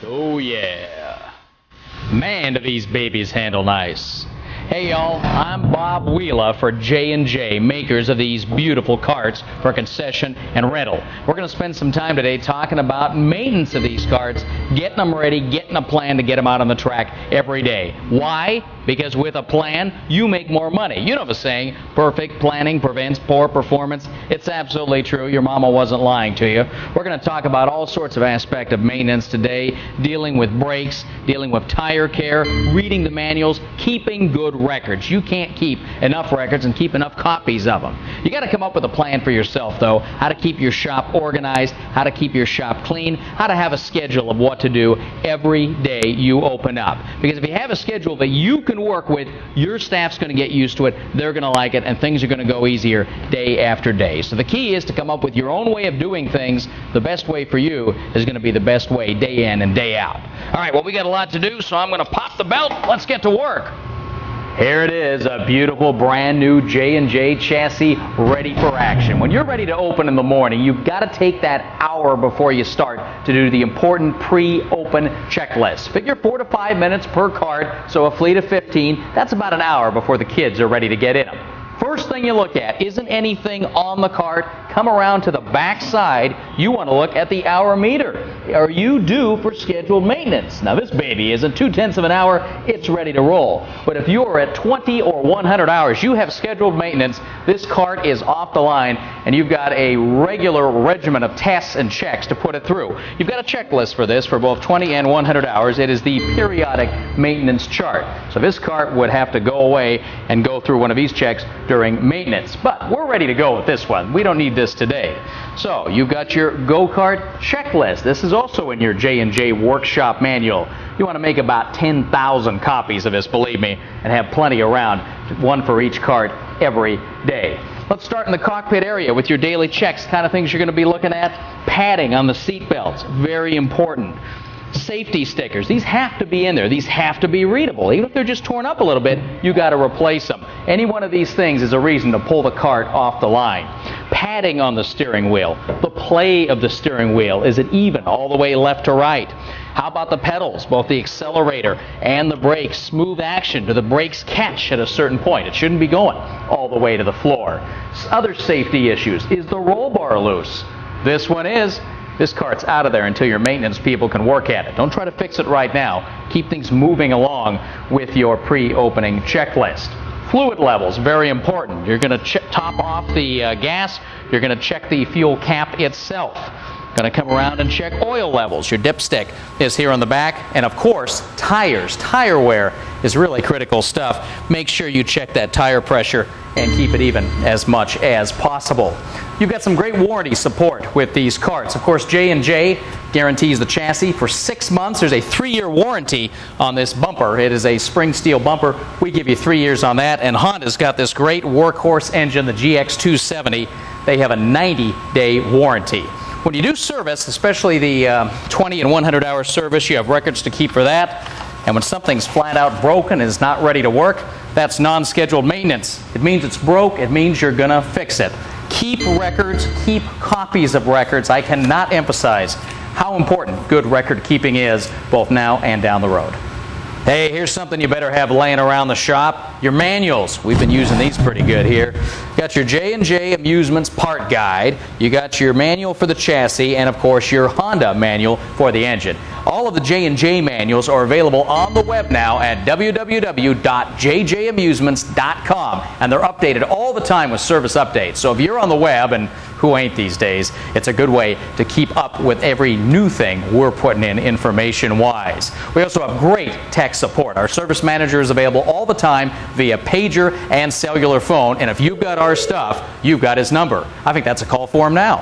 Oh yeah. Man, do these babies handle nice. Hey y'all, I'm Bob Wheeler for J&J, makers of these beautiful carts for concession and rental. We're going to spend some time today talking about maintenance of these carts, getting them ready, getting a plan to get them out on the track every day. Why? Because with a plan, you make more money. You know the saying, perfect planning prevents poor performance. It's absolutely true. Your mama wasn't lying to you. We're going to talk about all sorts of aspects of maintenance today, dealing with brakes, dealing with tire care, reading the manuals, keeping good records. You can't keep enough records and keep enough copies of them. You got to come up with a plan for yourself, though, how to keep your shop organized, how to keep your shop clean, how to have a schedule of what to do every day you open up. Because if you have a schedule that you can work with, your staff's going to get used to it, they're going to like it, and things are going to go easier day after day. So the key is to come up with your own way of doing things. The best way for you is going to be the best way day in and day out. All right, well, we got a lot to do, so I'm going to pop the belt. Let's get to work. Here it is, a beautiful brand new J&J chassis ready for action. When you're ready to open in the morning, you've got to take that hour before you start to do the important pre-open checklist. Figure 4 to 5 minutes per cart, so a fleet of 15, that's about an hour before the kids are ready to get in them. First thing you look at, isn't anything on the cart? Come around to the back side, you want to look at the hour meter. Are you due for scheduled maintenance? Now this baby isn't 2/10 of an hour, it's ready to roll. But if you're at 20 or 100 hours, you have scheduled maintenance, this cart is off the line and you've got a regular regimen of tests and checks to put it through. You've got a checklist for this for both 20 and 100 hours. It is the periodic maintenance chart. So this cart would have to go away and go through one of these checks during maintenance. But we're ready to go with this one. We don't need this today. So you've got your go-kart checklist. This is also in your J&J workshop manual. You want to make about 10,000 copies of this, believe me, and have plenty around, one for each cart every day. Let's start in the cockpit area with your daily checks, kind of things you're going to be looking at. Padding on the seat belts, very important. Safety stickers, these have to be in there. These have to be readable. Even if they're just torn up a little bit, you got to replace them. Any one of these things is a reason to pull the cart off the line. Padding on the steering wheel. The play of the steering wheel, is it even all the way left to right? How about the pedals, both the accelerator and the brakes? Smooth action. Do the brakes catch at a certain point? It shouldn't be going all the way to the floor. Other safety issues. Is the roll bar loose? This one is. This cart's out of there until your maintenance people can work at it. Don't try to fix it right now. Keep things moving along with your pre-opening checklist. Fluid levels, very important. You're going to top off the gas. You're going to check the fuel cap itself. Going to come around and check oil levels. Your dipstick is here on the back. And of course, tires. Tire wear is really critical stuff. Make sure you check that tire pressure and keep it even as much as possible. You've got some great warranty support with these carts. Of course, J&J guarantees the chassis for 6 months. There's a 3-year warranty on this bumper. It is a spring steel bumper. We give you 3 years on that. And Honda's got this great workhorse engine, the GX270. They have a 90-day warranty. When you do service, especially the 20 and 100-hour service, you have records to keep for that. And when something's flat out broken and is not ready to work, that's non-scheduled maintenance. It means it's broke. It means you're going to fix it. Keep records. Keep copies of records. I cannot emphasize how important good record keeping is, both now and down the road. Hey, here's something you better have laying around the shop. Your manuals. We've been using these pretty good here. You got your J&J Amusements part guide. You got your manual for the chassis, and of course your Honda manual for the engine. All of the J&J manuals are available on the web now at www.jjamusements.com, and they're updated all the time with service updates. So if you're on the web, and who ain't these days, it's a good way to keep up with every new thing we're putting in information-wise. We also have great tech support. Our service manager is available all the time via pager and cellular phone, and if you've got our stuff, you've got his number. I think that's a call for him now.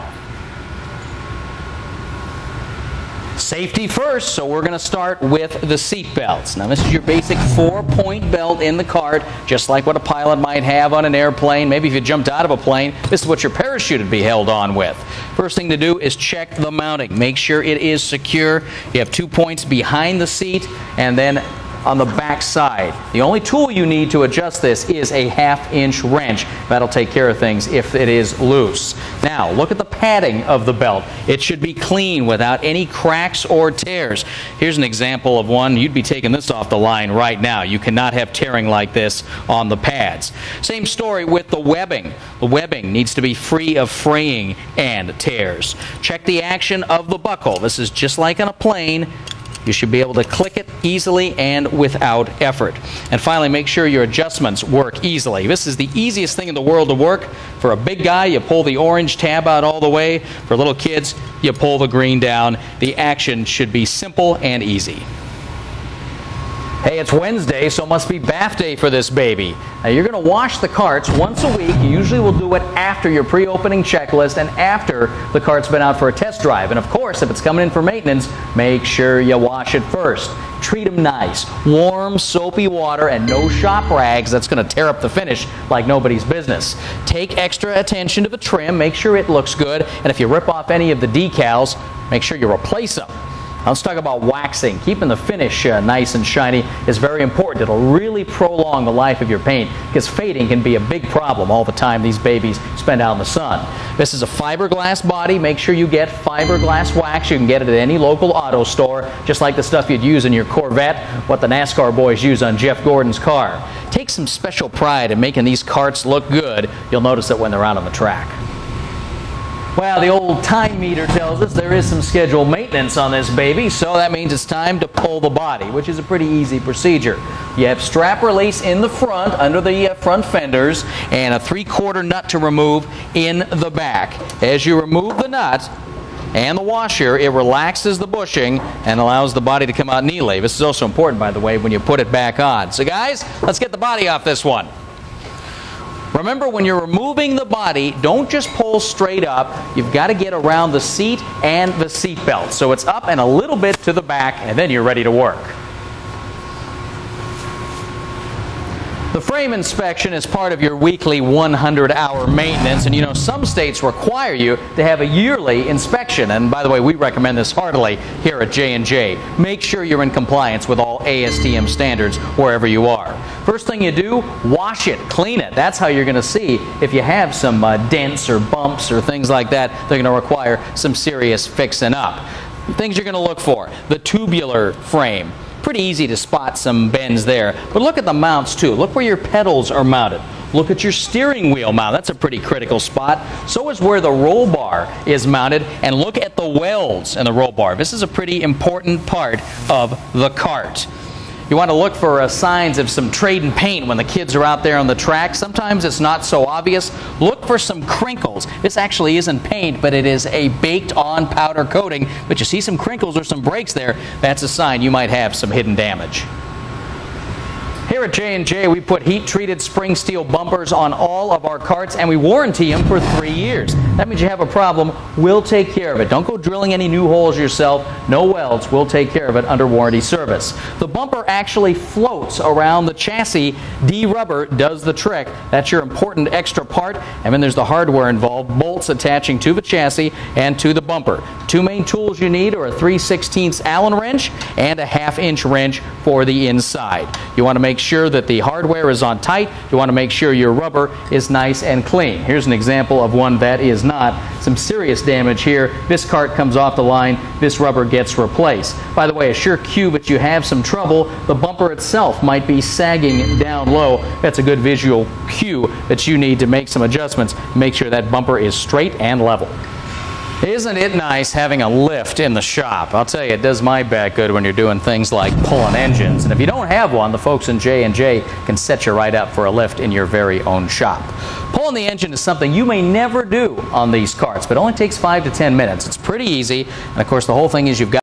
Safety first, so we're going to start with the seat belts. Now this is your basic 4-point belt in the cart, just like what a pilot might have on an airplane. Maybe if you jumped out of a plane, this is what your parachute would be held on with. First thing to do is check the mounting. Make sure it is secure. You have 2 points behind the seat and then on the back side. The only tool you need to adjust this is a 1/2-inch wrench. That'll take care of things if it is loose. Now, look at the padding of the belt. It should be clean without any cracks or tears. Here's an example of one. You'd be taking this off the line right now. You cannot have tearing like this on the pads. Same story with the webbing. The webbing needs to be free of fraying and tears. Check the action of the buckle. This is just like on a plane. You should be able to click it easily and without effort. And finally, make sure your adjustments work easily. This is the easiest thing in the world to work. For a big guy, you pull the orange tab out all the way. For little kids, you pull the green down. The action should be simple and easy. Hey, it's Wednesday, so it must be bath day for this baby. Now, you're going to wash the carts once a week. You usually will do it after your pre-opening checklist and after the cart's been out for a test drive. And of course, if it's coming in for maintenance, make sure you wash it first. Treat them nice. Warm, soapy water and no shop rags. That's going to tear up the finish like nobody's business. Take extra attention to the trim. Make sure it looks good. And if you rip off any of the decals, make sure you replace them. Now let's talk about waxing. Keeping the finish nice and shiny is very important. It'll really prolong the life of your paint because fading can be a big problem all the time these babies spend out in the sun. This is a fiberglass body. Make sure you get fiberglass wax. You can get it at any local auto store, just like the stuff you'd use in your Corvette, what the NASCAR boys use on Jeff Gordon's car. Take some special pride in making these carts look good. You'll notice it when they're out on the track. Well, the old time meter tells us there is some scheduled maintenance on this baby, so that means it's time to pull the body, which is a pretty easy procedure. You have strap release in the front, under the front fenders, and a 3/4 nut to remove in the back. As you remove the nut and the washer, it relaxes the bushing and allows the body to come out neatly. This is also important, by the way, when you put it back on. So guys, let's get the body off this one. Remember, when you're removing the body, don't just pull straight up. You've got to get around the seat and the seat belt. So it's up and a little bit to the back, and then you're ready to work. The frame inspection is part of your weekly 100-hour maintenance, and you know some states require you to have a yearly inspection. And by the way, we recommend this heartily here at J&J. Make sure you're in compliance with all ASTM standards wherever you are. First thing you do, wash it, clean it. That's how you're going to see if you have some dents or bumps or things like that. They're going to require some serious fixing up. Things you're going to look for: the tubular frame. Pretty easy to spot some bends there. But look at the mounts too. Look where your pedals are mounted. Look at your steering wheel mount. That's a pretty critical spot. So is where the roll bar is mounted. And look at the welds in the roll bar. This is a pretty important part of the cart. You want to look for signs of some trade in paint when the kids are out there on the track. Sometimes it's not so obvious. Look for some crinkles. This actually isn't paint, but it is a baked-on powder coating. But you see some crinkles or some breaks there, that's a sign you might have some hidden damage. Here at J&J, we put heat-treated spring steel bumpers on all of our carts, and we warranty them for 3 years. That means you have a problem, we'll take care of it. Don't go drilling any new holes yourself. No welds. We'll take care of it under warranty service. The bumper actually floats around the chassis. D-rubber does the trick. That's your important extra part. And then there's the hardware involved, bolts attaching to the chassis and to the bumper. Two main tools you need are a 3/16 Allen wrench and a 1/2-inch wrench for the inside. You want to make sure that the hardware is on tight. You want to make sure your rubber is nice and clean. Here's an example of one that is not. Some serious damage here. This cart comes off the line. This rubber gets replaced. By the way, a sure cue that you have some trouble. The bumper itself might be sagging down low. That's a good visual cue that you need to make some adjustments. Make sure that bumper is straight and level. Isn't it nice having a lift in the shop? I'll tell you, it does my back good when you're doing things like pulling engines. And if you don't have one, the folks in J&J can set you right up for a lift in your very own shop. Pulling the engine is something you may never do on these carts, but it only takes 5 to 10 minutes. It's pretty easy. And of course, the whole thing is you've got